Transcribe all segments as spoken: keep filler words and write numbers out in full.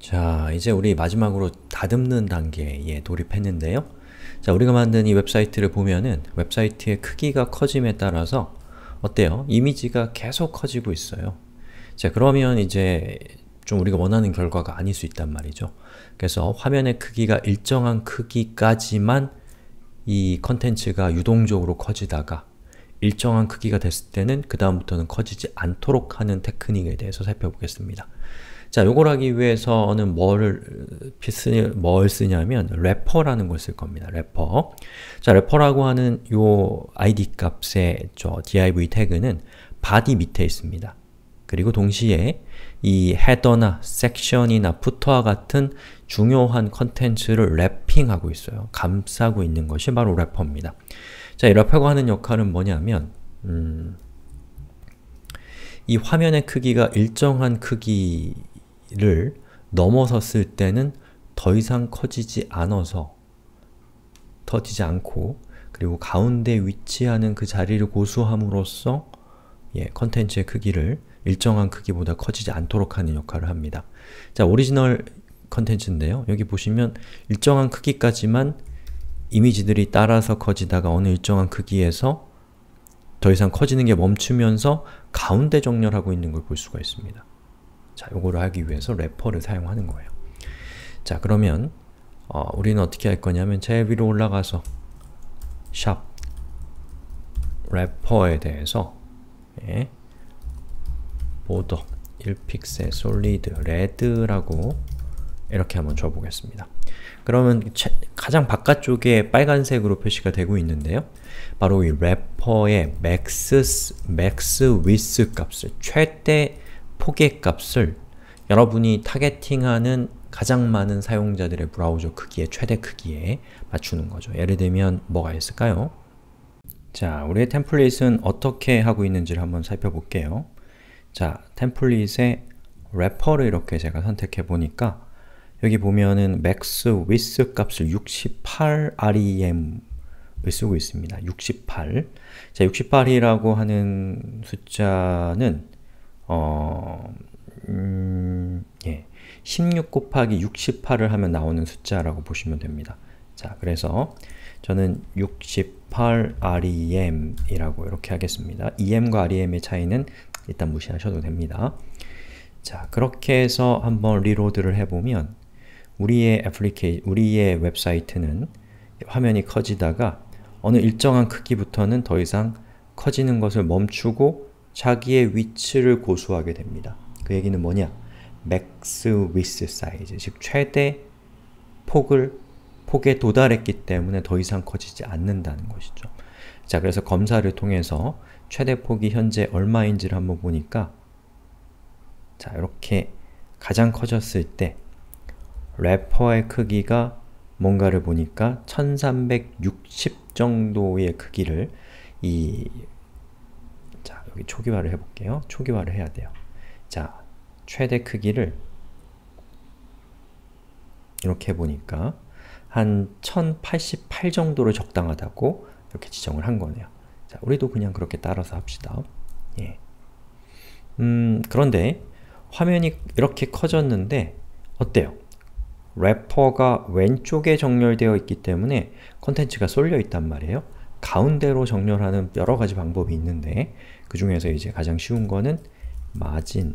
자, 이제 우리 마지막으로 다듬는 단계에 돌입했는데요. 자, 우리가 만든 이 웹사이트를 보면은 웹사이트의 크기가 커짐에 따라서 어때요? 이미지가 계속 커지고 있어요. 자, 그러면 이제 좀 우리가 원하는 결과가 아닐 수 있단 말이죠. 그래서 화면의 크기가 일정한 크기까지만 이 컨텐츠가 유동적으로 커지다가 일정한 크기가 됐을 때는 그 다음부터는 커지지 않도록 하는 테크닉에 대해서 살펴보겠습니다. 자, 요걸 하기 위해서는 뭘, 쓰, 뭘 쓰냐면 래퍼라는 걸 쓸 겁니다. 래퍼. 자, 래퍼라고 하는 요 아이디 값의 저 div 태그는 body 밑에 있습니다. 그리고 동시에 이 헤더나 섹션이나 푸터와 같은 중요한 컨텐츠를 래핑하고 있어요. 감싸고 있는 것이 바로 래퍼입니다. 자, 이 래퍼가 하는 역할은 뭐냐면 음, 이 화면의 크기가 일정한 크기를 넘어섰을 때는 더 이상 커지지 않아서 터지지 않고 그리고 가운데 위치하는 그 자리를 고수함으로써 예, 컨텐츠의 크기를 일정한 크기보다 커지지 않도록 하는 역할을 합니다. 자, 오리지널 컨텐츠인데요. 여기 보시면 일정한 크기까지만 이미지들이 따라서 커지다가 어느 일정한 크기에서 더 이상 커지는 게 멈추면서 가운데 정렬하고 있는 걸 볼 수가 있습니다. 자, 요거를 하기 위해서 래퍼를 사용하는 거예요. 자, 그러면 어, 우리는 어떻게 할 거냐면 제일 위로 올라가서 샵 래퍼에 대해서 예, 보더 일 픽셀 솔리드 레드라고 이렇게 한번 줘보겠습니다. 그러면 가장 바깥쪽에 빨간색으로 표시가 되고 있는데요. 바로 이 래퍼의 max, max width 값을, 최대 폭의 값을 여러분이 타겟팅하는 가장 많은 사용자들의 브라우저 크기의 최대 크기에 맞추는 거죠. 예를 들면 뭐가 있을까요? 자, 우리의 템플릿은 어떻게 하고 있는지를 한번 살펴볼게요. 자, 템플릿의 래퍼를 이렇게 제가 선택해 보니까 여기 보면은 max width 값을 육십팔 알엠을 쓰고 있습니다. 육십팔. 자, 육십팔이라고 하는 숫자는 어, 음, 예, 십육 곱하기 육십팔을 하면 나오는 숫자라고 보시면 됩니다. 자, 그래서 저는 육십팔 알엠이라고 이렇게 하겠습니다. 이엠과 알엠의 차이는 일단 무시하셔도 됩니다. 자, 그렇게 해서 한번 리로드를 해보면 우리의 애플리케이, 우리의 웹사이트는 화면이 커지다가 어느 일정한 크기부터는 더 이상 커지는 것을 멈추고 자기의 위치를 고수하게 됩니다. 그 얘기는 뭐냐? max width size, 즉 최대 폭을, 폭에 도달했기 때문에 더 이상 커지지 않는다는 것이죠. 자, 그래서 검사를 통해서 최대 폭이 현재 얼마인지를 한번 보니까 자, 이렇게 가장 커졌을 때 래퍼의 크기가 뭔가를 보니까 천삼백육십 정도의 크기를 이 자, 여기 초기화를 해볼게요. 초기화를 해야 돼요. 자, 최대 크기를 이렇게 해보니까 한 천팔십팔 정도로 적당하다고 이렇게 지정을 한 거네요. 자, 우리도 그냥 그렇게 따라서 합시다. 예. 음, 그런데 화면이 이렇게 커졌는데 어때요? 래퍼가 왼쪽에 정렬되어 있기 때문에 컨텐츠가 쏠려 있단 말이에요. 가운데로 정렬하는 여러 가지 방법이 있는데 그 중에서 이제 가장 쉬운 거는 마진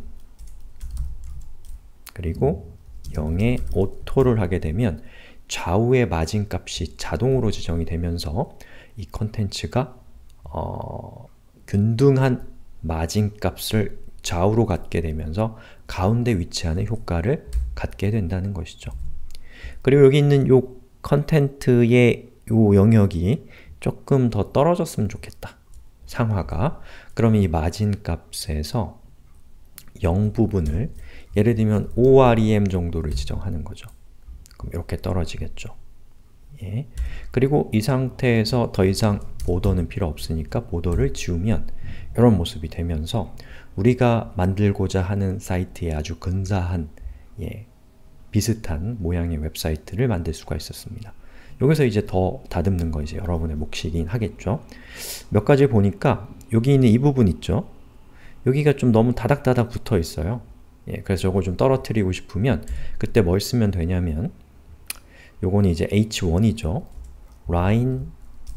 그리고 영의 오토를 하게 되면 좌우의 마진 값이 자동으로 지정이 되면서 이 컨텐츠가 어, 균등한 마진 값을 좌우로 갖게 되면서 가운데 위치하는 효과를 갖게 된다는 것이죠. 그리고 여기 있는 요 컨텐트의 요 영역이 조금 더 떨어졌으면 좋겠다. 상하가. 그럼 이 마진 값에서 영 부분을 예를 들면 오 알엠 정도를 지정하는 거죠. 그럼 이렇게 떨어지겠죠. 예. 그리고 이 상태에서 더 이상 보더는 필요 없으니까 보더를 지우면 이런 모습이 되면서 우리가 만들고자 하는 사이트에 아주 근사한 예, 비슷한 모양의 웹사이트를 만들 수가 있었습니다. 여기서 이제 더 다듬는 거 이제 여러분의 몫이긴 하겠죠. 몇 가지 보니까 여기 있는 이 부분 있죠? 여기가 좀 너무 다닥다닥 붙어 있어요. 예, 그래서 저걸 좀 떨어뜨리고 싶으면 그때 뭘 쓰면 되냐면 요거는 이제 에이치 원이죠. line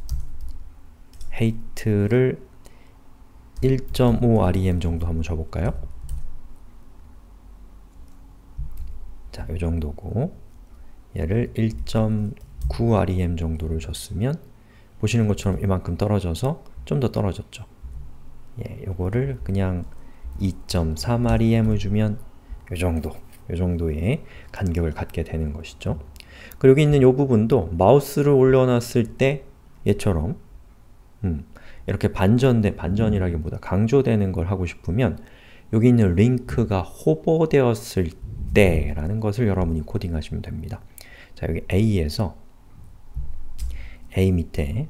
height를 일 점 오 알이엠 정도 한번 줘볼까요? 자, 요 정도고 얘를 일 점 구 알이엠 정도를 줬으면 보시는 것처럼 이만큼 떨어져서 좀 더 떨어졌죠. 예, 요거를 그냥 이 점 삼 알이엠을 주면 요 정도, 요 정도의 간격을 갖게 되는 것이죠. 그리고 여기 있는 요 부분도 마우스를 올려놨을 때 얘처럼 음, 이렇게 반전된, 반전이라기보다 강조되는 걸 하고 싶으면 여기 있는 링크가 호버되었을 때 라는 것을 여러분이 코딩하시면 됩니다. 자, 여기 A에서 A 밑에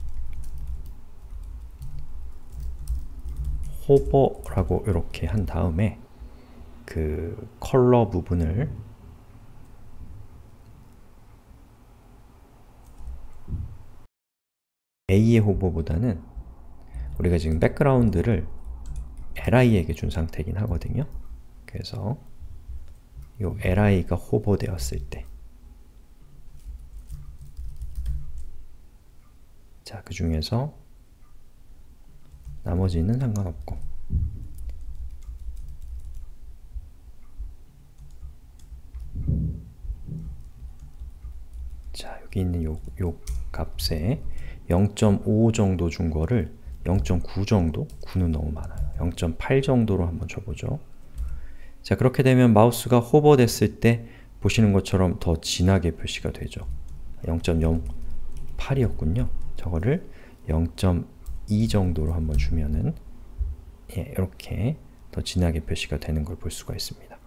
호버라고 이렇게 한 다음에 그 컬러 부분을 A의 호버보다는 우리가 지금 백그라운드를 엘아이에게 준 상태이긴 하거든요. 그래서 요 엘아이가 호버되었을 때 자, 그 중에서 나머지는 상관없고 자, 여기 있는 요, 요 값에 영 점 오 정도 준 거를 영 점 구 정도? 구는 너무 많아요. 영 점 팔 정도로 한번 줘보죠. 자, 그렇게 되면 마우스가 호버 됐을 때 보시는 것처럼 더 진하게 표시가 되죠. 영 점 영팔이었군요. 저거를 영 점 이 정도로 한번 주면은 예, 이렇게 더 진하게 표시가 되는 걸 볼 수가 있습니다.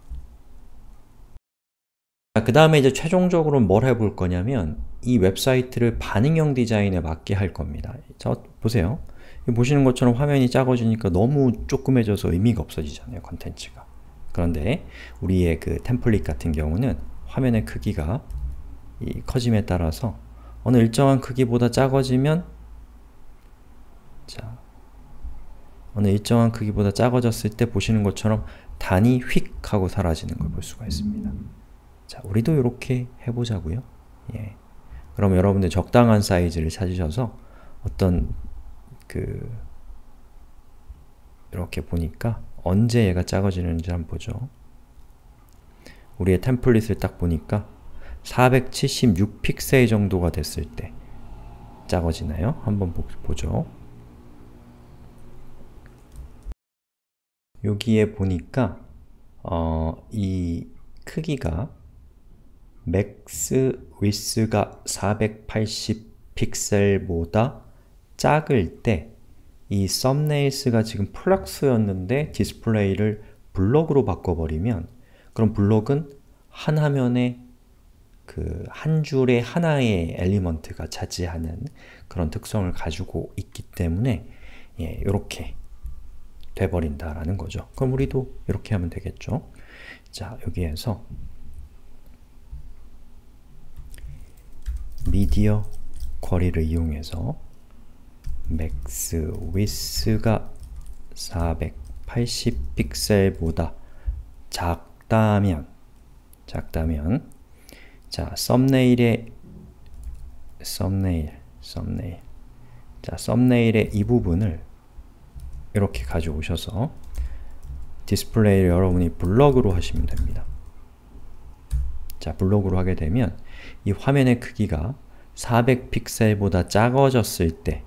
그 다음에 이제 최종적으로 뭘 해볼 거냐면 이 웹사이트를 반응형 디자인에 맞게 할 겁니다. 자, 보세요. 보시는 것처럼 화면이 작아지니까 너무 조그매져서 의미가 없어지잖아요, 컨텐츠가. 그런데 우리의 그 템플릿 같은 경우는 화면의 크기가 이 커짐에 따라서 어느 일정한 크기보다 작아지면 자, 어느 일정한 크기보다 작아졌을 때 보시는 것처럼 단이 휙 하고 사라지는 걸 볼 수가 있습니다. 자, 우리도 이렇게 해보자고요. 예. 그럼 여러분들 적당한 사이즈를 찾으셔서 어떤 그 이렇게 보니까 언제 얘가 작아지는지 한번 보죠. 우리의 템플릿을 딱 보니까 사백칠십육 픽셀 정도가 됐을 때 작아지나요? 한번 보, 보죠. 여기에 보니까 어, 이 크기가 맥스 위스가 사백팔십 픽셀보다 작을 때 이 썸네일스가 지금 플럭스였는데 디스플레이를 블럭으로 바꿔버리면 그럼 블럭은 한 화면에 그 한 줄에 하나의 엘리먼트가 차지하는 그런 특성을 가지고 있기 때문에 예, 이렇게 돼버린다라는 거죠. 그럼 우리도 이렇게 하면 되겠죠. 자, 여기에서 미디어 쿼리를 이용해서 맥스 위스가 사백팔십 픽셀보다 작다면 작다면 자, 썸네일의 썸네일, 썸네일 자, 썸네일의 이 부분을 이렇게 가져오셔서 디스플레이를 여러분이 블럭으로 하시면 됩니다. 자, 블럭으로 하게 되면 이 화면의 크기가 사백 픽셀보다 작아졌을 때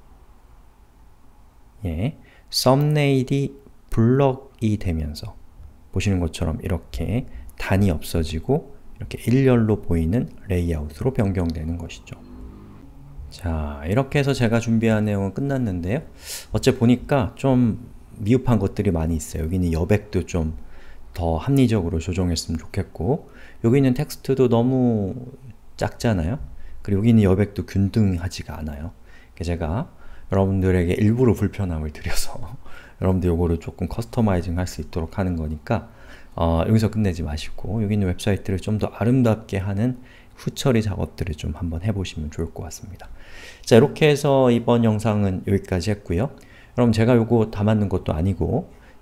예, 썸네일이 블럭이 되면서 보시는 것처럼 이렇게 단이 없어지고 이렇게 일렬로 보이는 레이아웃으로 변경되는 것이죠. 자, 이렇게 해서 제가 준비한 내용은 끝났는데요. 어째 보니까 좀 미흡한 것들이 많이 있어요. 여기 있는 여백도 좀 더 합리적으로 조정했으면 좋겠고 여기 있는 텍스트도 너무 작잖아요. 그리고 여기 있는 여백도 균등하지가 않아요. 제가 여러분들에게 일부러 불편함을 드려서 여러분들 요거를 조금 커스터마이징 할 수 있도록 하는 거니까 어, 여기서 끝내지 마시고 여기 있는 웹사이트를 좀 더 아름답게 하는 후처리 작업들을 좀 한번 해보시면 좋을 것 같습니다. 자, 이렇게 해서 이번 영상은 여기까지 했고요. 여러분 제가 요거 다 만든 것도 아니고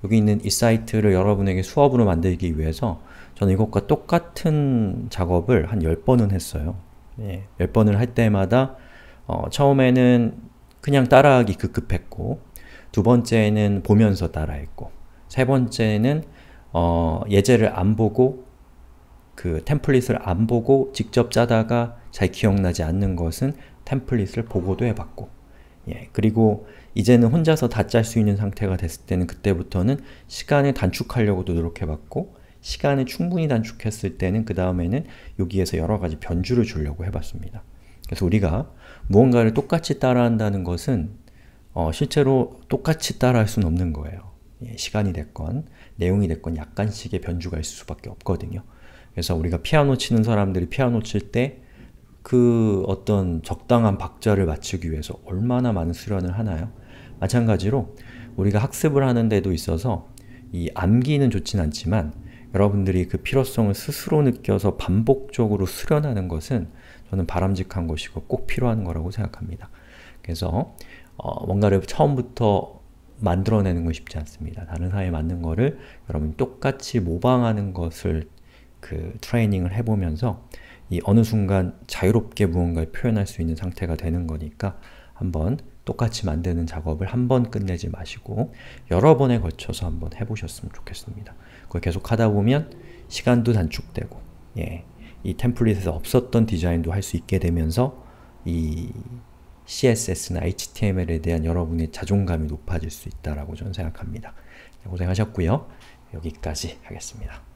여기 있는 이 사이트를 여러분에게 수업으로 만들기 위해서 저는 이것과 똑같은 작업을 한 열 번은 했어요. 예, 열 번을 할 때마다 어, 처음에는 그냥 따라하기 급급했고, 두 번째는 보면서 따라했고, 세 번째는 어, 예제를 안 보고 그 템플릿을 안 보고 직접 짜다가 잘 기억나지 않는 것은 템플릿을 보고도 해봤고, 예, 그리고 이제는 혼자서 다 짤 수 있는 상태가 됐을 때는 그때부터는 시간을 단축하려고도 노력해봤고, 시간을 충분히 단축했을 때는 그 다음에는 여기에서 여러가지 변주를 주려고 해봤습니다. 그래서 우리가 무언가를 똑같이 따라한다는 것은 어, 실제로 똑같이 따라할 수는 없는 거예요. 예, 시간이 됐건 내용이 됐건 약간씩의 변주가 있을 수밖에 없거든요. 그래서 우리가 피아노 치는 사람들이 피아노 칠 때 그 어떤 적당한 박자를 맞추기 위해서 얼마나 많은 수련을 하나요? 마찬가지로 우리가 학습을 하는 데도 있어서 이 암기는 좋진 않지만 여러분들이 그 필요성을 스스로 느껴서 반복적으로 수련하는 것은 저는 바람직한 것이고 꼭 필요한 거라고 생각합니다. 그래서 어, 뭔가를 처음부터 만들어내는 건 쉽지 않습니다. 다른 사람이 만든 거를 여러분이 똑같이 모방하는 것을 그 트레이닝을 해보면서 이 어느 순간 자유롭게 무언가를 표현할 수 있는 상태가 되는 거니까 한번 똑같이 만드는 작업을 한 번 끝내지 마시고 여러 번에 걸쳐서 한번 해보셨으면 좋겠습니다. 그걸 계속 하다 보면 시간도 단축되고, 예, 이 템플릿에서 없었던 디자인도 할 수 있게 되면서 이 씨에스에스나 에이치티엠엘에 대한 여러분의 자존감이 높아질 수 있다라고 저는 생각합니다. 고생하셨고요. 여기까지 하겠습니다.